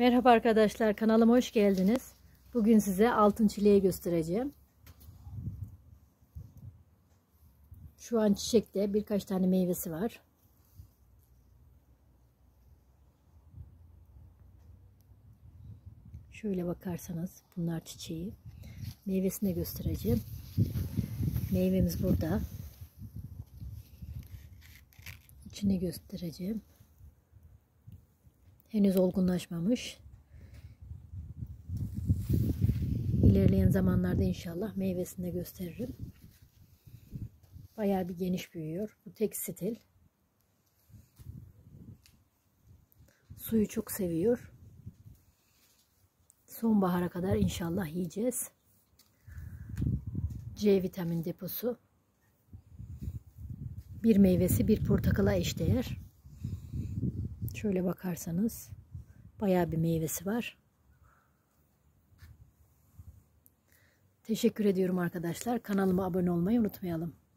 Merhaba arkadaşlar, kanalıma hoş geldiniz. Bugün size altın çileği göstereceğim. Şu an çiçekte, birkaç tane meyvesi var. Şöyle bakarsanız bunlar çiçeği. Meyvesini de göstereceğim. Meyvemiz burada. İçini göstereceğim. Henüz olgunlaşmamış. İlerleyen zamanlarda inşallah meyvesini de gösteririm. Bayağı bir geniş büyüyor. Bu tek stil. Suyu çok seviyor. Sonbahara kadar inşallah yiyeceğiz. C vitamin deposu. Bir meyvesi bir portakala eşdeğer. Şöyle bakarsanız bayağı bir meyvesi var. Teşekkür ediyorum arkadaşlar. Kanalıma abone olmayı unutmayalım.